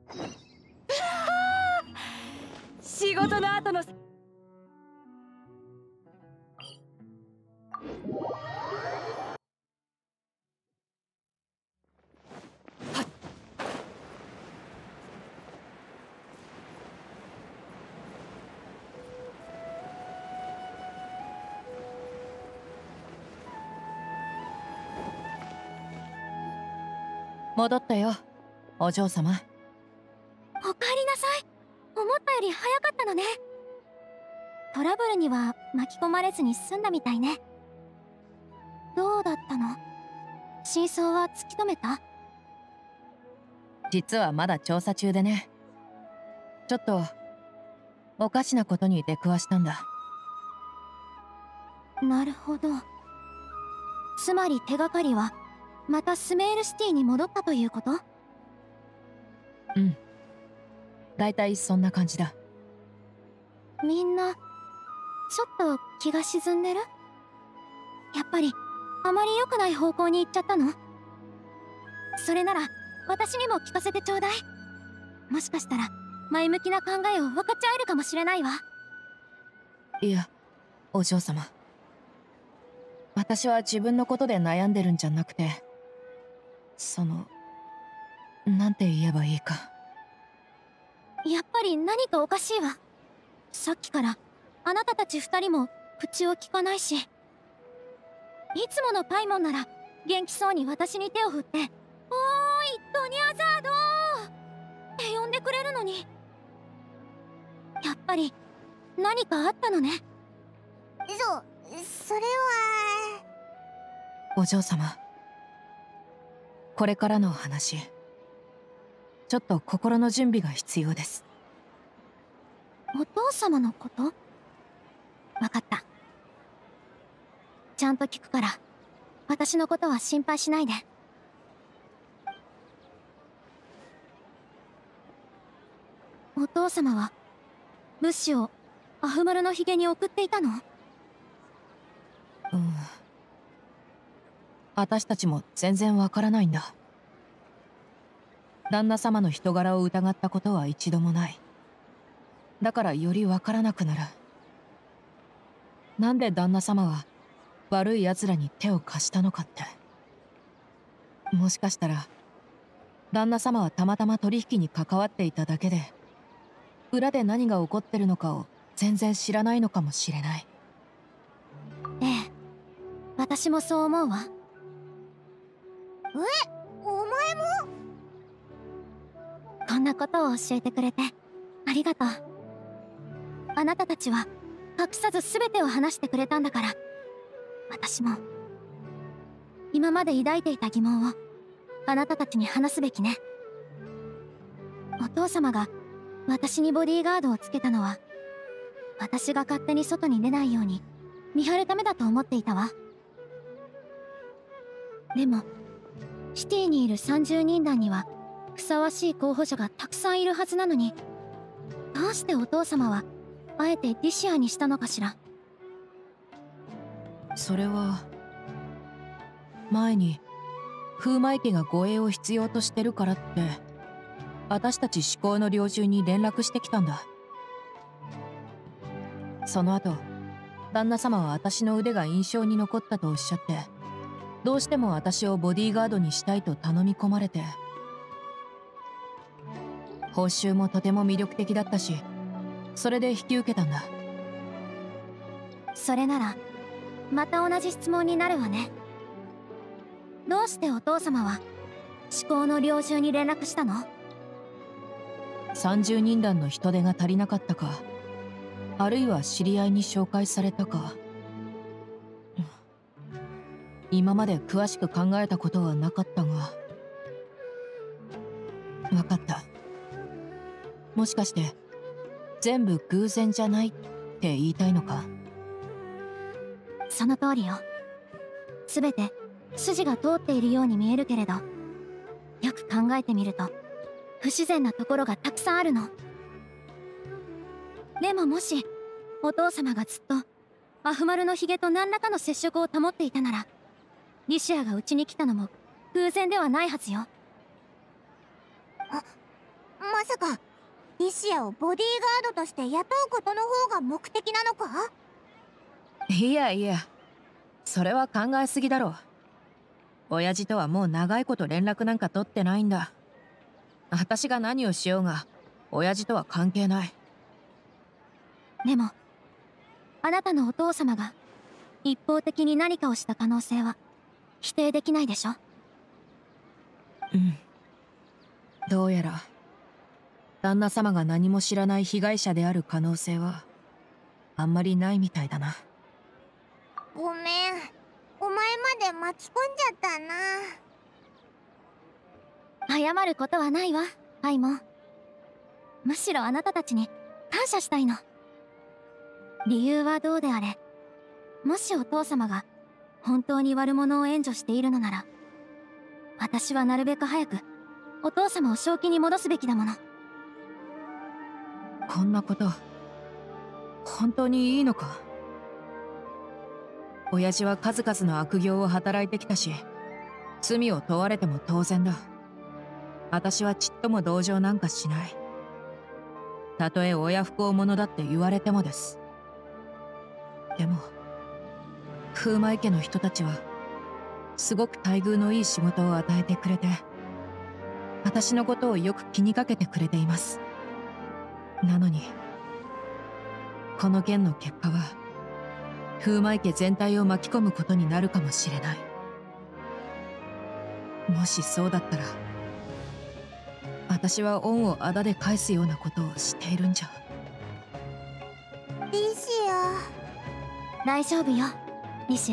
仕事の後の戻ったよ、お嬢様。 おかえりなさい。思ったより早かったのね。トラブルには巻き込まれずに済んだみたいね。どうだったの？真相は突き止めた？ 実はまだ調査中でね。ちょっとおかしなことに出くわしたんだ。 なるほど。つまり手がかりはまたスメールシティに戻ったということ？ うん、だいたいそんな感じだ。 みんなちょっと気が沈んでる？やっぱりあまり良くない方向に行っちゃったの？それなら私にも聞かせてちょうだい。もしかしたら前向きな考えを分かち合えるかもしれないわ。 いや、お嬢様、私は自分のことで悩んでるんじゃなくて、なんて言えばいいか。 やっぱり何かおかしいわ。さっきからあなたたち二人も口を聞かないし、いつものパイモンなら元気そうに私に手を振って「おーいドニャザードー」って呼んでくれるのに、やっぱり何かあったのね。 それは。 お嬢様、これからの話、ちょっと心の準備が必要です。 お父様のこと？わかった。ちゃんと聞くから、私のことは心配しないで。お父様は物資をアフマルのヒゲに送っていたの？ 私たちも全然わからないんだ。旦那様の人柄を疑ったことは一度もない。だからよりわからなくなる。なんで旦那様は悪い奴らに手を貸したのかって。もしかしたら旦那様はたまたま取引に関わっていただけで、裏で何が起こってるのかを全然知らないのかもしれない。 ええ、私もそう思うわ。 お前も？ こんなことを教えてくれてありがとう。あなたたちは隠さず全てを話してくれたんだから、私も今まで抱いていた疑問をあなたたちに話すべきね。お父様が私にボディーガードをつけたのは、私が勝手に外に出ないように見張るためだと思っていたわ。でもシティにいる30人団にはふさわしい候補者がたくさんいるはずなのに、どうしてお父様はあえてディシアにしたのかしら。 それは前に風魔池が護衛を必要としてるからって私たち思考の猟銃に連絡してきたんだ。その後旦那様は私の腕が印象に残ったとおっしゃって、どうしても私をボディーガードにしたいと頼み込まれて、報酬もとても魅力的だったし、それで引き受けたんだ。 それならまた同じ質問になるわね。どうしてお父様は思考の猟銃に連絡したの ？30人団の人手が足りなかったか、あるいは知り合いに紹介されたか。今まで詳しく考えたことはなかったが。分かった。もしかして全部偶然じゃないって言いたいのか？ その通りよ。全て筋が通っているように見えるけれど、よく考えてみると不自然なところがたくさんあるの。でももしお父様がずっとアフマルのヒゲと何らかの接触を保っていたなら、リシアがうちに来たのも偶然ではないはずよ。 まさかリシアをボディーガードとして雇うことの方が目的なのか？ いやいや、それは考えすぎだろう。親父とはもう長いこと連絡なんか取ってないんだ。私が何をしようが親父とは関係ない。 でもあなたのお父様が一方的に何かをした可能性は否定できないでしょ？ うん。どうやら旦那様が何も知らない被害者である可能性はあんまりないみたいだな。 ごめん、お前まで巻き込んじゃったな。 謝ることはないわ、パイモン。むしろあなたたちに感謝したいの。理由はどうであれ、もしお父様が本当に悪者を援助しているのなら、私はなるべく早くお父様を正気に戻すべきだもの。 こんなこと本当にいいのか？親父は数々の悪行を働いてきたし、罪を問われても当然だ。私はちっとも同情なんかしない。たとえ親不孝者だって言われてもです。でも風魔池の人たちはすごく待遇のいい仕事を与えてくれて、私のことをよく気にかけてくれています。なのにこの件の結果は風魔池全体を巻き込むことになるかもしれない。もしそうだったら私は恩をあだで返すようなことをしているんじゃ。 リシア、 大丈夫よ、リシア。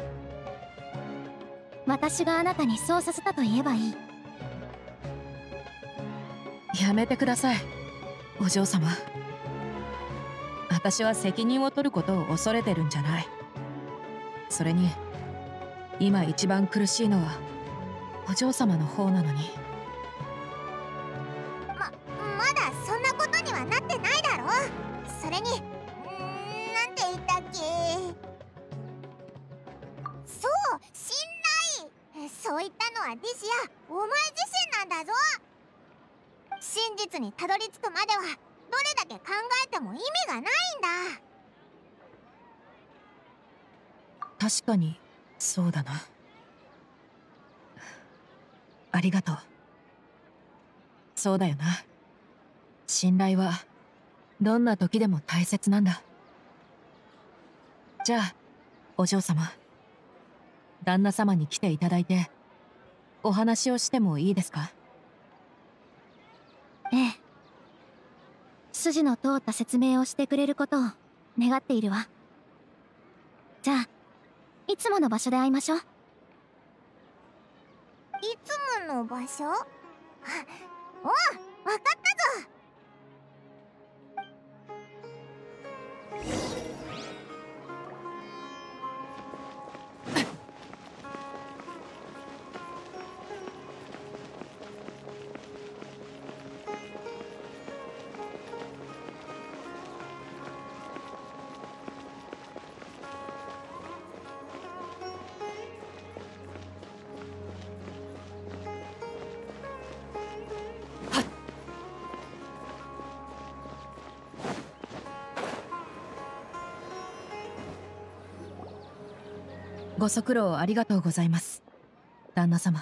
私があなたにそうさせたと言えばいい。 やめてください、お嬢様。私は責任を取ることを恐れてるんじゃない。それに今一番苦しいのはお嬢様の方なのに。 まだそんなことにはなってないだろ。それになんて言ったっけ。そう、信頼。そう言ったのはリシア、お前自身なんだぞ。真実にたどり着くまではどれだけ考えても意味がないんだ。 確かにそうだな。ありがとう。そうだよな。信頼はどんな時でも大切なんだ。じゃあお嬢様、旦那様に来ていただいてお話をしてもいいですか？ ええ。筋の通った説明をしてくれることを願っているわ。じゃあいつもの場所で会いましょう。 いつもの場所？おう、わかったぞ。 ご足労ありがとうございます、旦那様。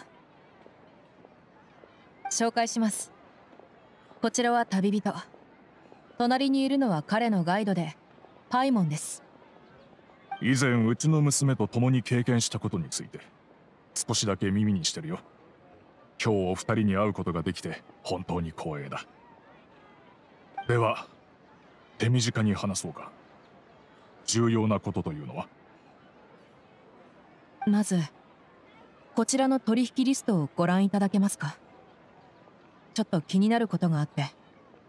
紹介します。こちらは旅人。隣にいるのは彼のガイドでパイモンです。 以前うちの娘と共に経験したことについて少しだけ耳にしてるよ。今日お二人に会うことができて本当に光栄だ。では手短に話そうか。重要なことというのは？ まずこちらの取引リストをご覧いただけますか？ちょっと気になることがあって。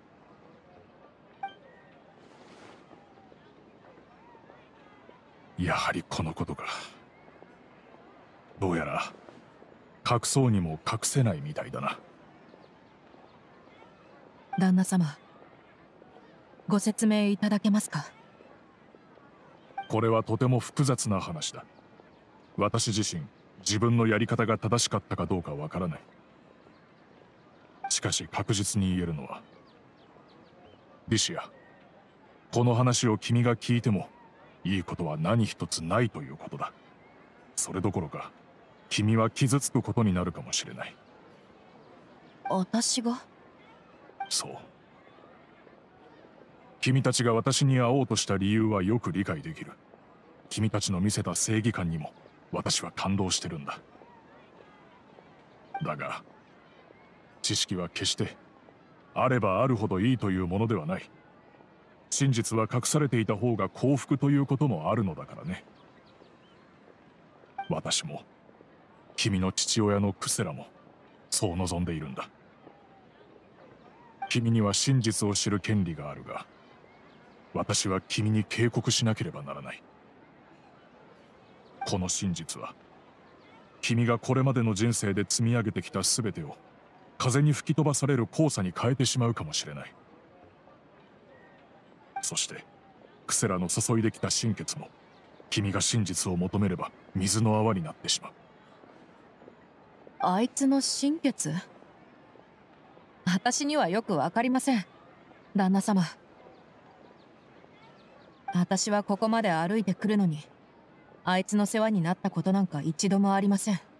やはりこのことか。どうやら隠そうにも隠せないみたいだな。 旦那様、ご説明いただけますか？ これはとても複雑な話だ。私自身自分のやり方が正しかったかどうかわからない。しかし確実に言えるのはリシア、この話を君が聞いてもいいことは何一つないということだ。それどころか君は傷つくことになるかもしれない。 私が？ そう。君たちが私に会おうとした理由はよく理解できる。君たちの見せた正義感にも私は感動してるんだ。だが知識は決してあればあるほどいいというものではない。真実は隠されていた方が幸福ということもあるのだからね。私も君の父親のクセラもそう望んでいるんだ。君には真実を知る権利があるが、私は君に警告しなければならない。この真実は君がこれまでの人生で積み上げてきた全てを風に吹き飛ばされる黄砂に変えてしまうかもしれない。そしてクセラの注いできた心血も君が真実を求めれば水の泡になってしまう。 あいつの心血？私にはよくわかりません、旦那様。私はここまで歩いてくるのに、あいつの世話になったことなんか一度もありません。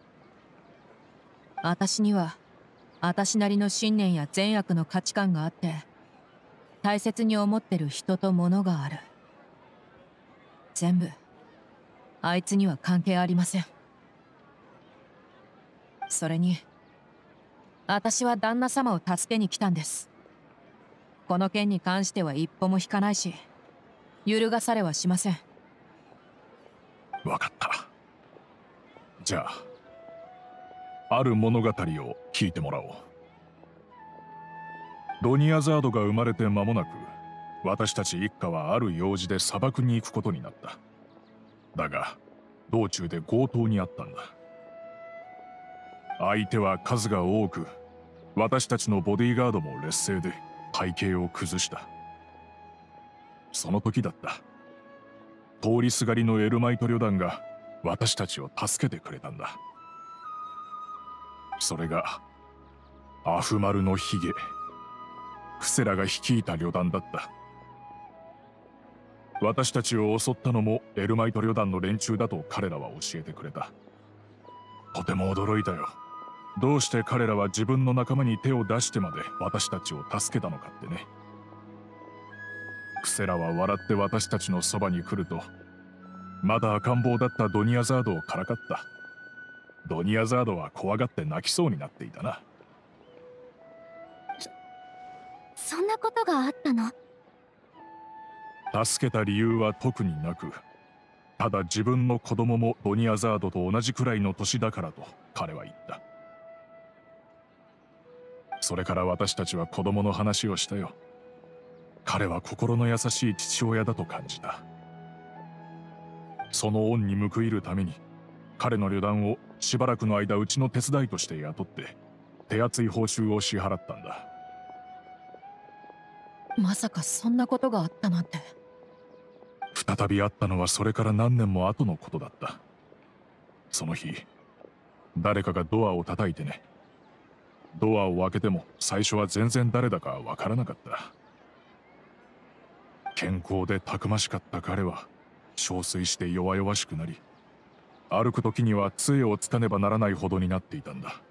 私には私なりの信念や善悪の価値観があって、大切に思ってる人と物がある。全部あいつには関係ありません。それに私は旦那様を助けに来たんです。この件に関しては一歩も引かないし、揺るがされはしません。 わかった。じゃあある物語を聞いてもらおう。ドニアザードが生まれて間もなく、私たち一家はある用事で砂漠に行くことになった。だが道中で強盗にあったんだ。相手は数が多く、私たちのボディーガードも劣勢で体型を崩した。その時だった。通りすがりのエルマイト旅団が私たちを助けてくれたんだ。それがアフマルのヒゲ、クセラが率いた旅団だった。私たちを襲ったのもエルマイト旅団の連中だと彼らは教えてくれた。とても驚いたよ。どうして彼らは自分の仲間に手を出してまで私たちを助けたのかってね。クセラは笑って私たちのそばに来ると、まだ赤ん坊だったドニアザードをからかった。ドニアザードは怖がって泣きそうになっていたな。 そんなことがあったの？ 助けた理由は特になく、ただ自分の子供もドニアザードと同じくらいの年だからと彼は言った。それから私たちは子供の話をしたよ。彼は心の優しい父親だと感じた。その恩に報いるために彼の旅団をしばらくの間うちの手伝いとして雇って手厚い報酬を支払ったんだ。 まさかそんなことがあったなんて。 再び会ったのはそれから何年も後のことだった。その日誰かがドアを叩いてね。ドアを開けても最初は全然誰だかわからなかった。健康でたくましかった彼は憔悴して弱々しくなり、歩く時には杖をつかねばならないほどになっていたんだ。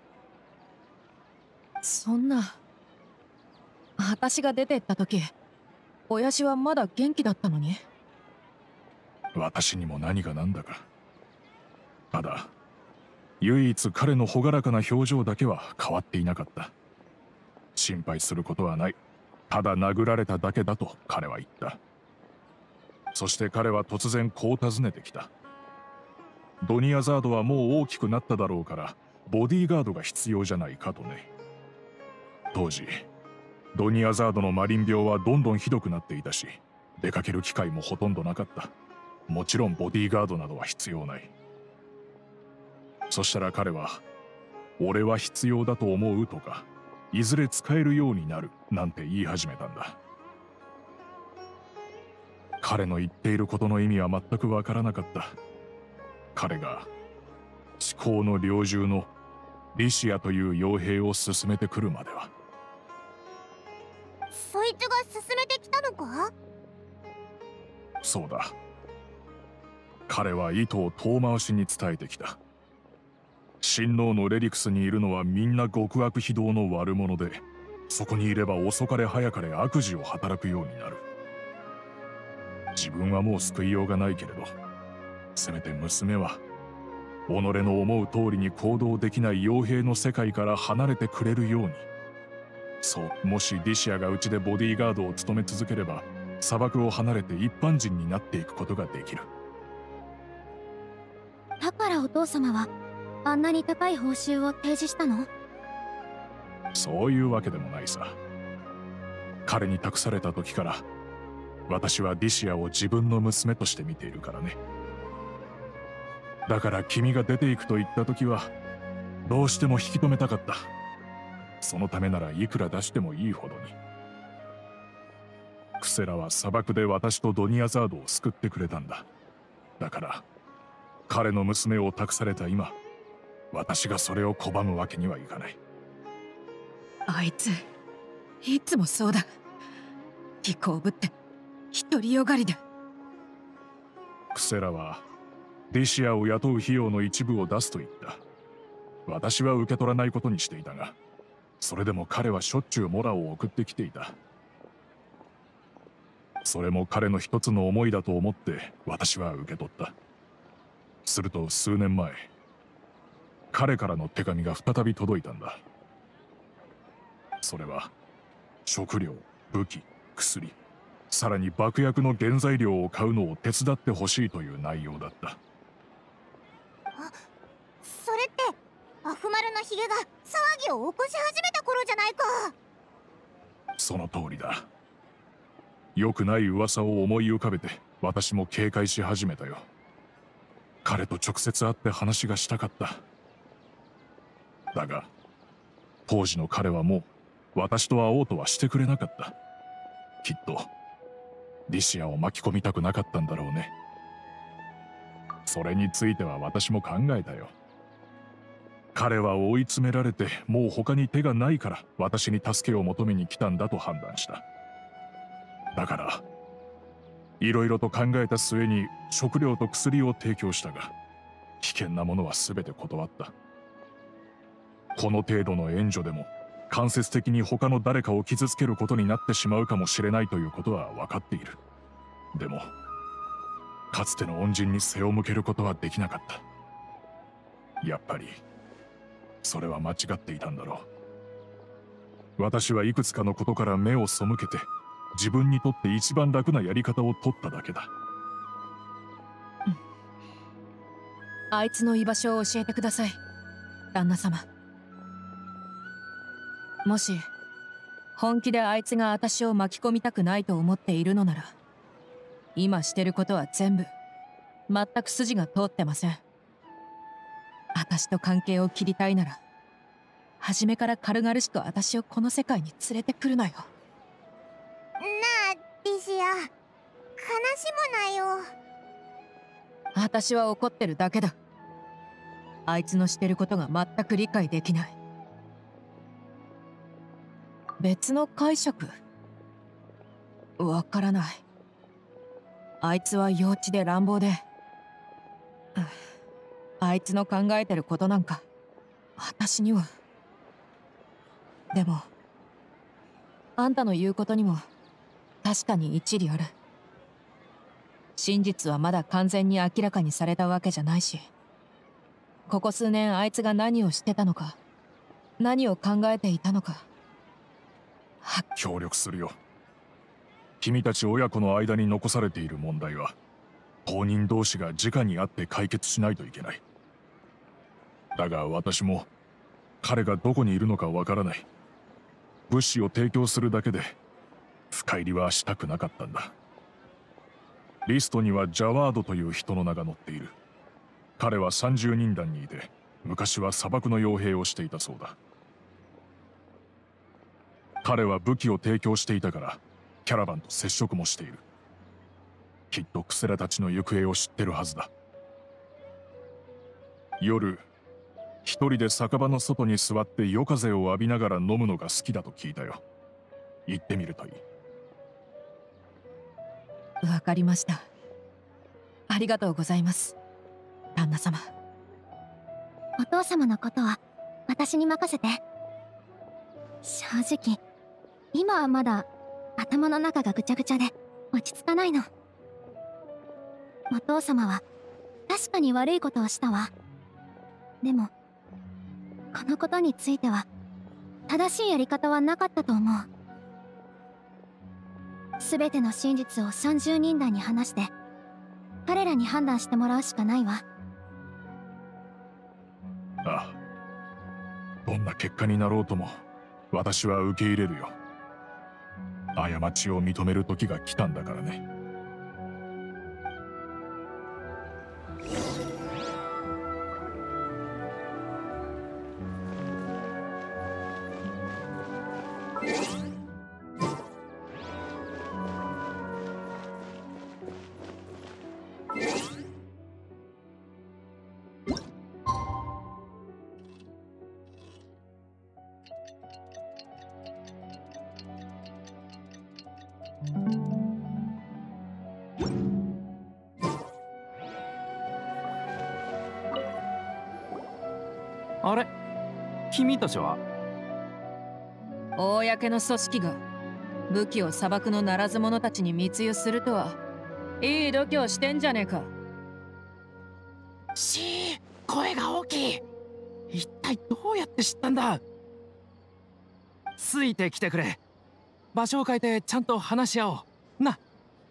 そんな。私が出てった時、親父はまだ元気だったのに。 私にも何が何だか。ただ唯一彼の朗らかな表情だけは変わっていなかった。心配することはない。ただ殴られただけだと彼は言った。そして彼は突然こう尋ねてきた。ドニアザードはもう大きくなっただろうからボディーガードが必要じゃないかとね。当時ドニアザードのマリン病はどんどんひどくなっていたし、出かける機会もほとんどなかった。もちろんボディーガードなどは必要ない。そしたら彼は「俺は必要だと思う」とか「いずれ使えるようになる」なんて言い始めたんだ。彼の言っていることの意味は全くわからなかった。彼が至高の猟銃のリシアという傭兵を進めてくるまでは。 そいつが勧めてきたのか？ そうだ。彼は意図を遠回しに伝えてきた。親王のレリクスにいるのはみんな極悪非道の悪者で、そこにいれば遅かれ早かれ悪事を働くようになる。自分はもう救いようがないけれど、せめて娘は己の思う通りに行動できない傭兵の世界から離れてくれるように。そう、もしディシアがうちでボディーガードを務め続ければ、砂漠を離れて一般人になっていくことができる。 だからお父様はあんなに高い報酬を提示したの？ そういうわけでもないさ。彼に託された時から私はディシアを自分の娘として見ているからね。だから君が出ていくと言った時はどうしても引き止めたかった。そのためならいくら出してもいいほどに。クセラは砂漠で私とドニアザードを救ってくれたんだ。だから彼の娘を託された今、私がそれを拒むわけにはいかない。 あいついつもそうだ。利口ぶって独りよがりで。 クセラはディシアを雇う費用の一部を出すと言った。私は受け取らないことにしていたが、それでも彼はしょっちゅうモラを送ってきていた。それも彼の一つの思いだと思って私は受け取った。すると数年前、彼からの手紙が再び届いたんだ。それは食料、武器、薬、さらに爆薬の原材料を買うのを手伝ってほしいという内容だった。 それってアフマルのヒゲが騒ぎを起こし始めた頃じゃないか。 その通りだ。良くない噂を思い浮かべて私も警戒し始めたよ。彼と直接会って話がしたかった。だが当時の彼はもう私と会おうとはしてくれなかった。きっとディシアを巻き込みたくなかったんだろうね。それについては私も考えたよ。彼は追い詰められてもう他に手がないから私に助けを求めに来たんだと判断した。だからいろいろと考えた末に食料と薬を提供したが、危険なものは全て断った。この程度の援助でも間接的に他の誰かを傷つけることになってしまうかもしれないということは分かっている。でもかつての恩人に背を向けることはできなかった。やっぱりそれは間違っていたんだろう。私はいくつかのことから目を背けて自分にとって一番楽なやり方を取っただけだ。 あいつの居場所を教えてください、旦那様。もし本気であいつが私を巻き込みたくないと思っているのなら、今してることは全部全く筋が通ってません。私と関係を切りたいなら、初めから軽々しく私をこの世界に連れてくるなよ。 なあディシア、悲しむなよ。 私は怒ってるだけだ。あいつのしてることが全く理解できない。別の解釈？わからない。あいつは幼稚で乱暴で、あいつの考えてることなんか私には。でもあんたの言うことにも確かに一理ある。真実はまだ完全に明らかにされたわけじゃないし、ここ数年あいつが何をしてたのか、何を考えていたのか。 協力するよ。君たち親子の間に残されている問題は当人同士が直に会って解決しないといけない。だが私も彼がどこにいるのかわからない。物資を提供するだけで深入りはしたくなかったんだ。リストにはジャワードという人の名が載っている。彼は30人団にいて、昔は砂漠の傭兵をしていたそうだ。彼は武器を提供していたからキャラバンと接触もしている。きっとクセラたちの行方を知ってるはずだ。夜一人で酒場の外に座って夜風を浴びながら飲むのが好きだと聞いたよ。 行ってみるといい。 わかりました。ありがとうございます、旦那様。 お父様のことは私に任せて。正直今はまだ頭の中がぐちゃぐちゃで落ち着かないの。お父様は確かに悪いことをしたわ。でもこのことについては正しいやり方はなかったと思う。全ての真実を30人団に話して彼らに判断してもらうしかないわ。 ああ、どんな結果になろうとも私は受け入れるよ。過ちを認める時が来たんだからね。 あれ、君たちは？ 公の組織が武器を砂漠のならず者たちに密輸するとは、いい度胸してんじゃねえか。 声が大きい。一体どうやって知ったんだ？ついてきてくれ。場所を変えてちゃんと話し合おうな。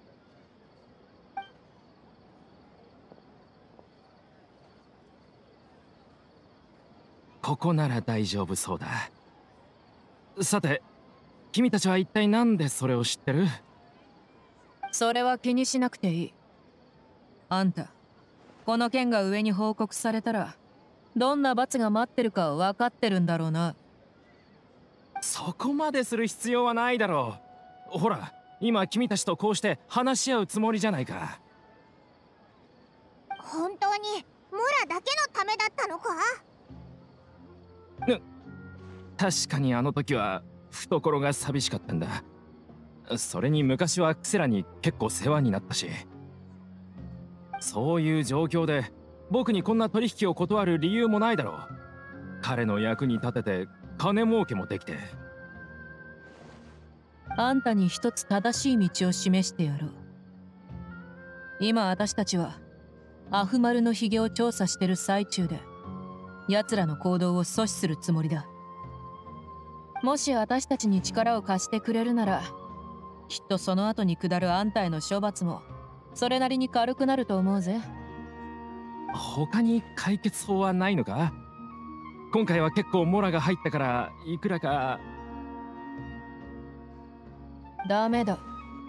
ここなら大丈夫そうだ。さて、君たちは一体なんでそれを知ってる？ それは気にしなくていい。あんた、この件が上に報告されたらどんな罰が待ってるか分かってるんだろうな。 そこまでする必要はないだろう。ほら、今君たちとこうして話し合うつもりじゃないか。 本当にモラだけのためだったのか？ 確かにあの時は懐が寂しかったんだ。それに昔はクセラに結構世話になったし。そういう状況で僕にこんな取引を断る理由もないだろう。彼の役に立てて金儲けもできて。 あんたに一つ正しい道を示してやろう。今私たちはアフマルのヒゲを調査してる最中で、奴らの行動を阻止するつもりだ。もし私たちに力を貸してくれるなら、きっとその後に下るあんたへの処罰もそれなりに軽くなると思うぜ。 他に解決法はないのか？今回は結構モラが入ったからいくらか。 ダメだ。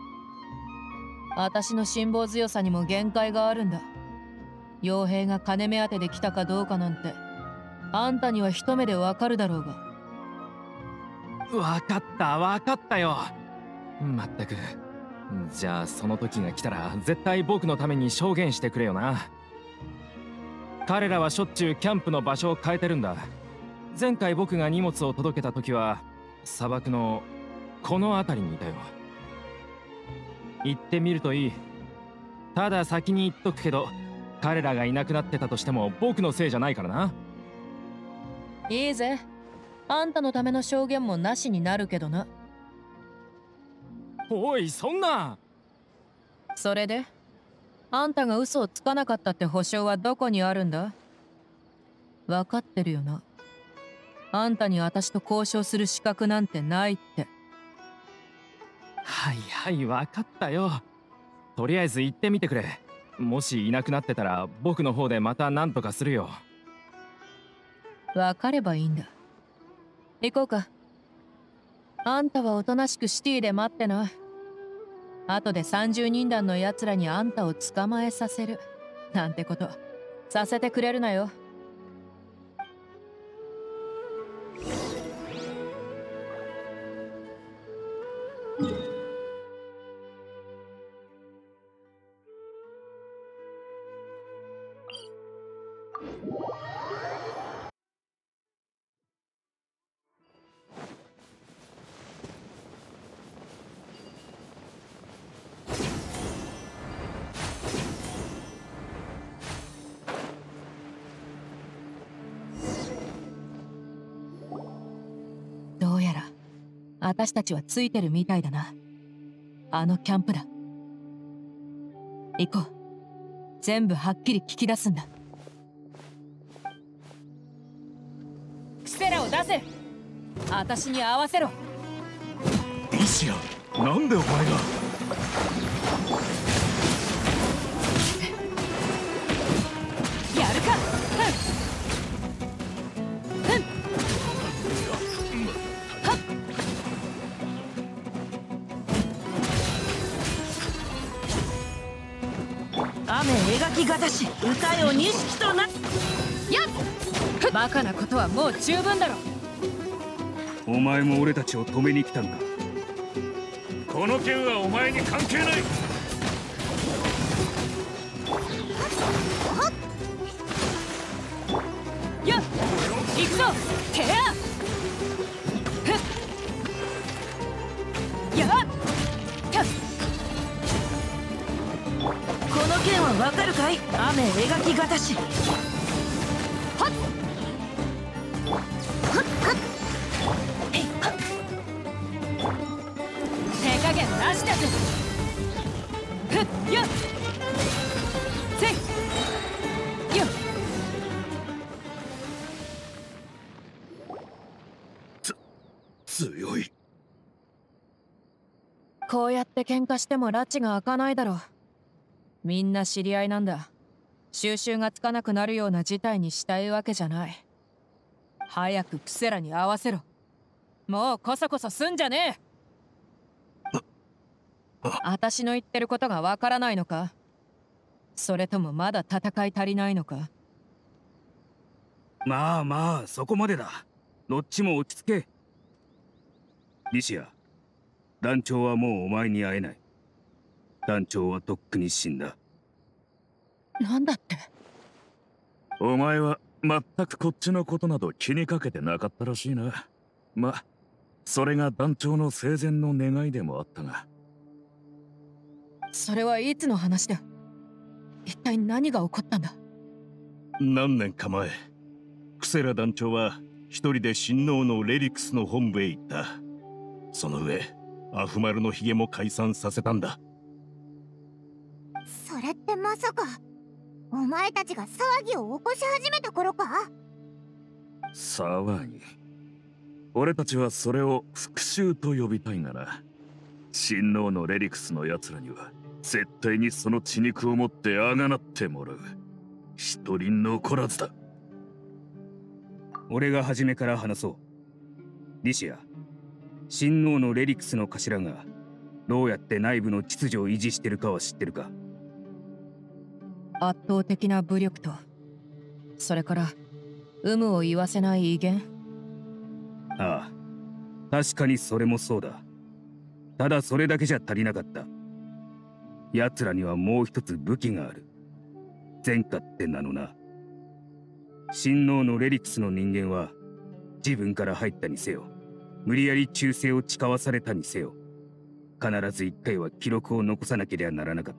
私の辛抱強さにも限界があるんだ。傭兵が金目当てで来たかどうかなんてあんたには一目でわかるだろうが。 わかったよ。まったく。じゃあその時が来たら絶対僕のために証言してくれよな。彼らはしょっちゅうキャンプの場所を変えてるんだ。前回僕が荷物を届けた時は砂漠のこの辺りにいたよ。行ってみるといい。ただ先に言っとくけど、彼らがいなくなってたとしても僕のせいじゃないからな。 いいぜ。あんたのための証言もなしになるけどな。 おい、そんな。 それであんたが嘘をつかなかったって保証はどこにあるんだ？分かってるよな。あんたに私と交渉する資格なんてないって。 はい分かったよ。とりあえず行ってみてくれ。もしいなくなってたら僕の方でまた何とかするよ。 分かればいいんだ。行こうか。あんたはおとなしくシティで待ってな。後で30人団のやつらにあんたを捕まえさせるなんてことさせてくれるなよ。 どうやら私たちはついてるみたいだな。あのキャンプだ。行こう。全部はっきり聞き出すんだ。クセラを出せ。私に合わせろ。 リシア、なんでお前が。 やるか。 雨描きがたし歌よ錦とな。やっバカなことはもう十分だろ。 お前も俺たちを止めに来たんだ。 この件はお前に関係ない。 やっ行くぞテア。やっこの剣はわかるかい。雨描きがたし。 手加減なしだぜ。やっせいよっ。 強い。 こうやって喧嘩しても拉致が開かないだろう。みんな知り合いなんだ。収拾がつかなくなるような事態にしたいわけじゃない。早くクセラに合わせろ。もうコソコソすんじゃねえ。私の言ってることがわからないのか。それともまだ戦い足りないのか。 まあまあ、そこまでだ。どっちも落ち着け。リシア、団長はもうお前に会えない。団長はとっくに死んだ。 なんだって。 お前は全くこっちのことなど気にかけてなかったらしいな。ま、それが団長の生前の願いでもあったが。 それはいつの話だ。一体何が起こったんだ。 何年か前、クセラ団長は一人で親王のレリクスの本部へ行った。その上、アフマルのヒゲも解散させたんだ。 それってまさかお前たちが騒ぎを起こし始めた頃か。 騒ぎ。俺たちはそれを復讐と呼びたいがな。親王のレリクスの奴らには絶対にその血肉を持ってあがなってもらう。一人残らずだ。 俺が初めから話そう。リシア、親王のレリクスの頭がどうやって内部の秩序を維持してるかは知ってるか。 圧倒的な武力と、それから有無を言わせない威厳。 ああ、確かにそれもそうだ。ただそれだけじゃ足りなかった。奴らにはもう一つ武器がある。前科って名のな。親王のレリクスの人間は自分から入ったにせよ、無理やり忠誠を誓わされたにせよ、必ず一回は記録を残さなければならなかった。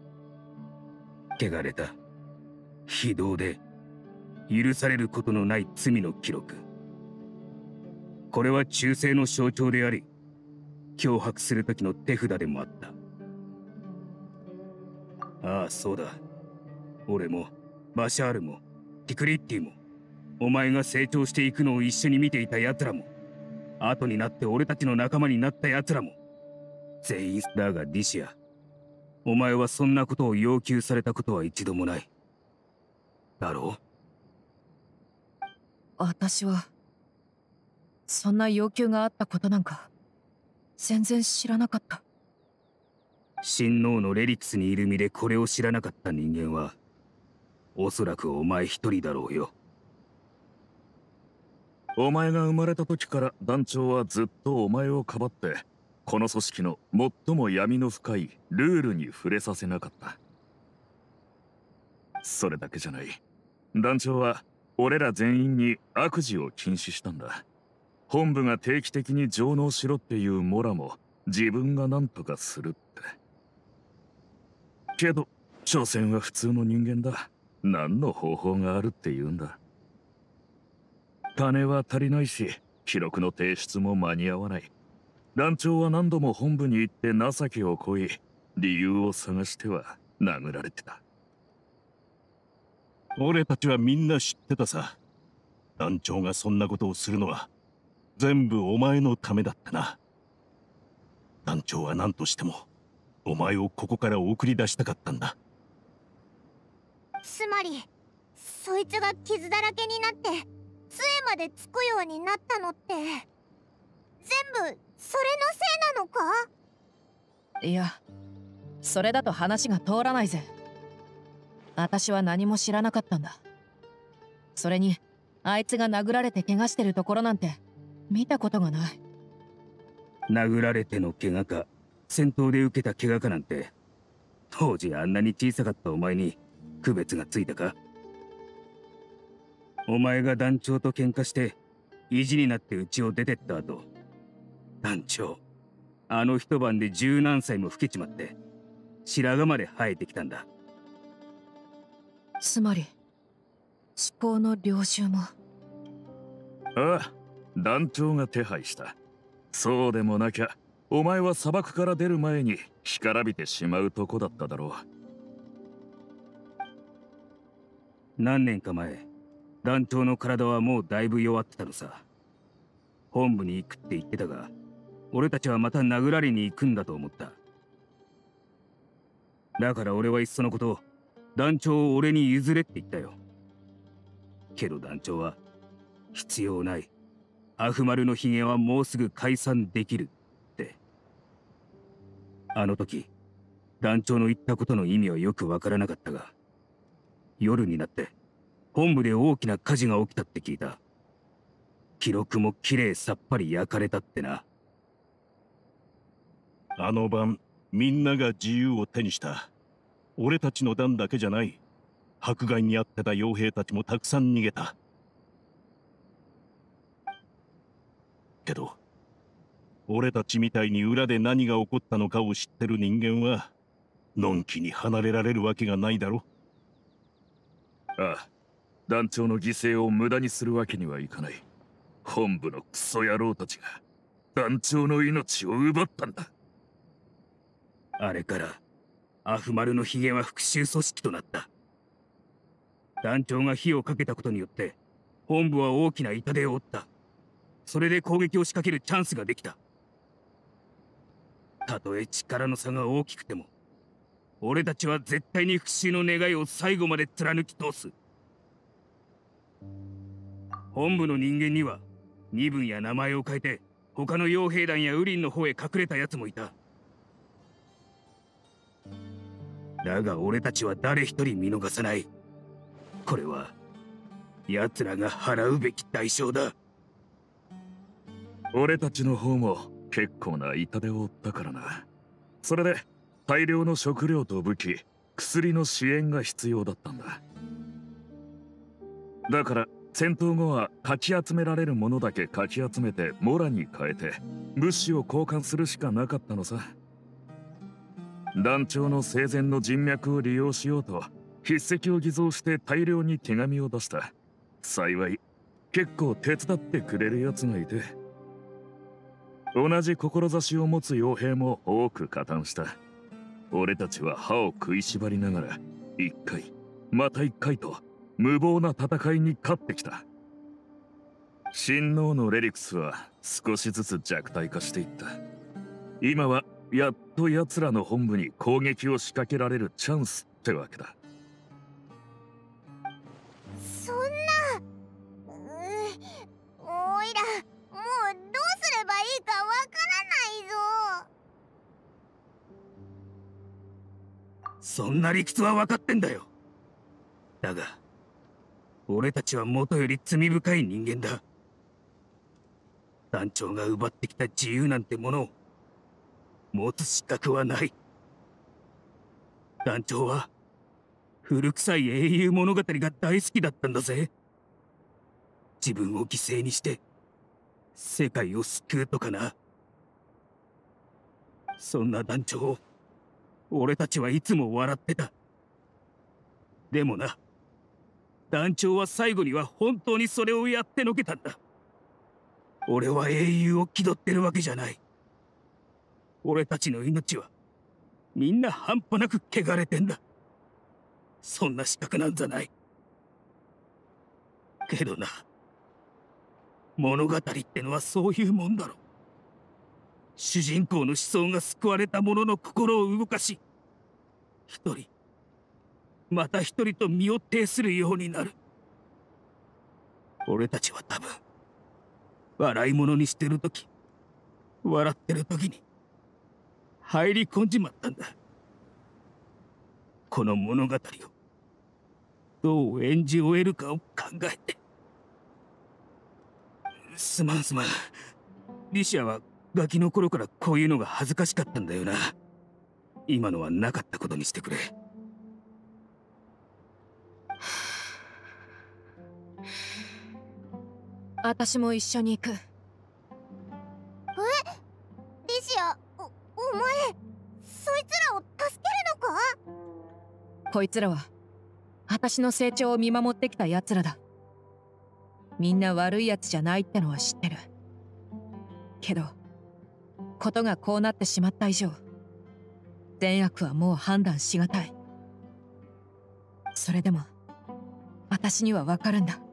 汚れた、非道で許されることのない罪の記録。これは忠誠の象徴であり、脅迫する時の手札でもあった。ああ、そうだ。俺もバシャールもティクリッティも、お前が成長していくのを一緒に見ていた奴らも、後になって俺たちの仲間になった奴らも全員だが。リシア、お前はそんなことを要求されたことは一度もない。だろう？ 私はそんな要求があったことなんか全然知らなかった。 親王のレリクスにいる身でこれを知らなかった人間はおそらくお前一人だろうよ。 お前が生まれた時から団長はずっとお前をかばってこの組織の最も闇の深いルールに触れさせなかった。それだけじゃない。団長は俺ら全員に悪事を禁止したんだ。本部が定期的に上納しろっていうモラも自分が何とかするって。けど所詮は普通の人間だ。何の方法があるって言うんだ。金は足りないし記録の提出も間に合わない。団長は何度も本部に行って情けをこい、理由を探しては殴られてた。 俺たちはみんな知ってたさ。団長がそんなことをするのは全部お前のためだったな。団長は何としてもお前をここから送り出したかったんだ。 つまりそいつが傷だらけになって杖までつくようになったのって全部それのせいなのか？ いや、それだと話が通らないぜ。私は何も知らなかったんだ。それにあいつが殴られて怪我してるところなんて見たことがない。 殴られての怪我か戦闘で受けた怪我かなんて、当時あんなに小さかったお前に区別がついたか？お前が団長と喧嘩して意地になって家を出てった後、団長あの一晩で十何歳も老けちまって白髪まで生えてきたんだ。 つまり思考の領収も。 ああ、団長が手配した。そうでもなきゃお前は砂漠から出る前に干からびてしまうとこだっただろう。何年か前、団長の体はもうだいぶ弱ってたのさ。本部に行くって言ってたが、俺たちはまた殴られに行くんだと思った。だから俺はいっそのこと団長を俺に譲れって言ったよ。けど団長は必要ない、アフマルのヒゲはもうすぐ解散できるって。あの時団長の言ったことの意味はよくわからなかったが、夜になって本部で大きな火事が起きたって聞いた。記録もきれいさっぱり焼かれたってな。 あの晩みんなが自由を手にした。俺たちの団だけじゃない。迫害に遭ってた傭兵たちもたくさん逃げた。けど俺たちみたいに裏で何が起こったのかを知ってる人間はのんきに離れられるわけがないだろ。 ああ、団長の犠牲を無駄にするわけにはいかない。本部のクソ野郎たちが団長の命を奪ったんだ。 あれからアフマルのヒゲは復讐組織となった。団長が火をかけたことによって本部は大きな痛手を負った。それで攻撃を仕掛けるチャンスができた。たとえ力の差が大きくても俺たちは絶対に復讐の願いを最後まで貫き通す。本部の人間には身分や名前を変えて他の傭兵団やウリンの方へ隠れた奴もいた。だが俺たちは誰一人見逃さない。これは奴らが払うべき代償だ。 俺たちの方も結構な痛手を負ったからな。それで大量の食料と武器、薬の支援が必要だったんだ。だから戦闘後はかき集められるものだけかき集めてモラに変えて物資を交換するしかなかったのさ。団長の生前の人脈を利用しようと筆跡を偽造して大量に手紙を出した。幸い結構手伝ってくれるやつがいて、同じ志を持つ傭兵も多く加担した。俺たちは歯を食いしばりながら一回また一回と無謀な戦いに勝ってきた。親王のレリクスは少しずつ弱体化していった。今はやっと奴らの本部に攻撃を仕掛けられるチャンスってわけだ。 そんな、おいらもうどうすればいいかわからないぞ。 そんな理屈は分かってんだよ。だが俺たちは元より罪深い人間だ。団長が奪ってきた自由なんてものを持つ資格はない。団長は古臭い英雄物語が大好きだったんだぜ。自分を犠牲にして世界を救うとかな。そんな団長を俺たちはいつも笑ってた。でもな、団長は最後には本当にそれをやってのけたんだ。 俺は英雄を気取ってるわけじゃない。俺たちの命はみんな半端なく汚れてんだ。そんな資格なんざない。けどな、物語ってのはそういうもんだろ。主人公の思想が救われた者の心を動かし、一人また一人と身を挺するようになる。俺たちは多分笑い物にしてる時、笑ってる時に入り込んじまったんだ。この物語をどう演じ終えるかを考えて。すまん。リシアはガキの頃からこういうのが恥ずかしかったんだよな。今のはなかったことにしてくれ。 私も一緒に行く。 リシア、お前そいつらを助けるのか？ こいつらは私の成長を見守ってきた奴らだ。みんな悪い奴じゃないってのは知ってる。けどことがこうなってしまった以上、善悪はもう判断しがたい。それでも私にはわかるんだ。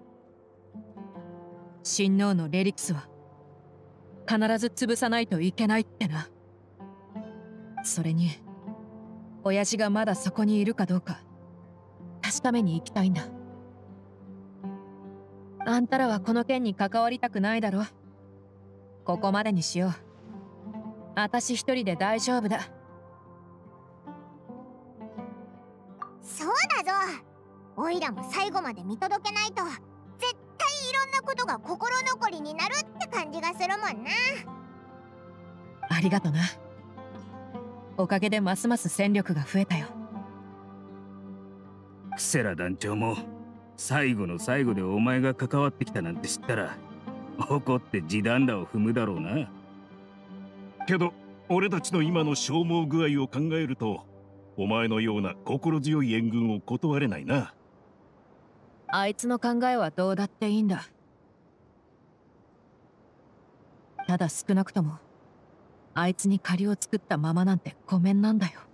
親王のレリクスは必ず潰さないといけないってな。それに親父がまだそこにいるかどうか確かめに行きたいんだ。あんたらはこの件に関わりたくないだろ。ここまでにしよう。私一人で大丈夫だ。 そうだぞ。おいらも最後まで見届けないと絶対いろんなことが心残りになるって感じがするもんな。 ありがとな。おかげでますます戦力が増えたよ。 クセラ団長も最後の最後でお前が関わってきたなんて知ったら怒って地団打を踏むだろうな。 けど俺たちの今の消耗具合を考えると、お前のような心強い援軍を断れないな。 あいつの考えはどうだっていいんだ。ただ少なくともあいつに借りを作ったままなんてごめんなんだよ。